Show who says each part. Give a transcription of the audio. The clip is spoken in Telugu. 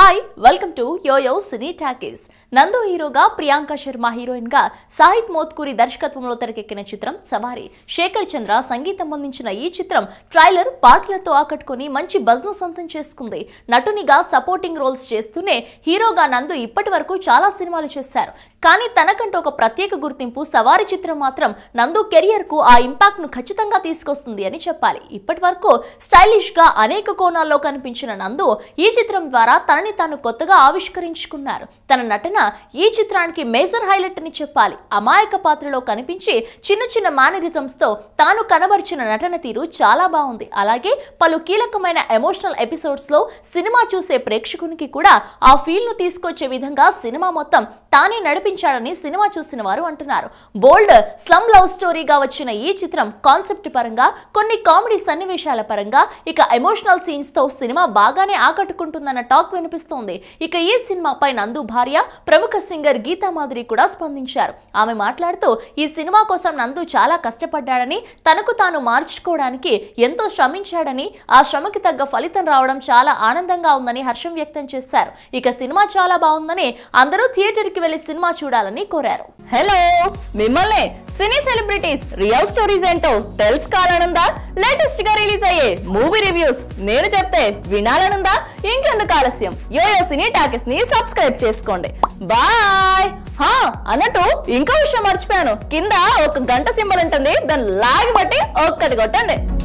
Speaker 1: Hi welcome to Yoyo cine talkies. Nandu హీరోగా, ప్రియాంక శర్మ హీరోయిన్ గా సాహిత్ మోత్కూరి దర్శకత్వంలో తెరకెక్కిన చిత్రం సవారీ. శేఖర్ చంద్ర సంగీతం అందించిన ఈ చిత్రం ట్రైలర్ పాటలతో ఆకట్టుకుని మంచి బజ్ ను సొంతం చేసుకుంది. నటునిగా సపోర్టింగ్ రోల్స్ చేస్తూనే హీరోగా నందు ఇప్పటి వరకు చాలా సినిమాలు చేశారు. కానీ తనకంటూ ఒక ప్రత్యేక గుర్తింపు సవారీ చిత్రం మాత్రం నందు కెరియర్ కు ఆ ఇంపాక్ట్ ను ఖచ్చితంగా తీసుకొస్తుంది అని చెప్పాలి. ఇప్పటి వరకు స్టైలిష్ గా అనేక కోణాల్లో కనిపించిన నందు ఈ చిత్రం ద్వారా తనని తాను కొత్తగా ఆవిష్కరించుకున్నారు. తన నటన ఈ చిత్రానికి మేజర్ హైలైట్ అని చెప్పాలి. అమాయక పాత్రలో కనిపించి చిన్న చిన్న మేనరిజమ్స్ తో తాను కనబరిచిన నటన తీరు చాలా బాగుంది. అలాగే పలు కీలకమైన ఎమోషనల్ ఎపిసోడ్స్ లో సినిమా చూసే ప్రేక్షకునికి కూడా ఆ ఫీల్ ను తీసుకొచ్చే విధంగా సినిమా మొత్తం తానే నడిపించాడని సినిమా చూసిన వారు అంటున్నారు. బోల్డ్ స్లమ్ లవ్ స్టోరీగా వచ్చిన ఈ చిత్రం కాన్సెప్ట్ పరంగా, కొన్ని కామెడీ సన్నివేశాల పరంగా, ఇక ఎమోషనల్ సీన్స్ తో సినిమా బాగానే ఆకట్టుకుంటుందన్న టాక్ వినిపిస్తోంది. ఇక ఈ సినిమాపై నందు భార్య, ప్రముఖ సింగర్ గీతా మాధురి కూడా స్పందించారు. ఆమె మాట్లాడుతూ ఈ సినిమా కోసం నందు చాలా కష్టపడ్డాడని, తనకు తాను మార్చుకోవడానికి ఎంతో శ్రమించాడని, ఆ శ్రమకి తగ్గ ఫలితం రావడం చాలా ఆనందంగా ఉందని హర్షం వ్యక్తం చేశారు. ఇక సినిమా చాలా బాగుందని అందరూ థియేటర్ కి వెళ్లి సినిమా చూడాలని కోరారు.
Speaker 2: హలో, మిమ్మల్ని సినీ సెలబ్రిటీస్ రియల్ స్టోరీస్ ఏంటో తెలుసుకోవాలనుందా? లేటెస్ట్ గా రిలీజ్ అయ్యే మూవీ రివ్యూస్ నేను చెప్తే వినాలనుందా? ఇంకెందుకు ఆలస్యం, యోయో సినీ టాకీస్ ని సబ్స్క్రైబ్ చేసుకోండి. బాయ్. అన్నట్టు ఇంకో విషయం మర్చిపోయాను, కింద ఒక గంట సింబల్ ఉంటుంది, దాన్ని లాగి బట్టి ఒక్కటి కొట్టండి.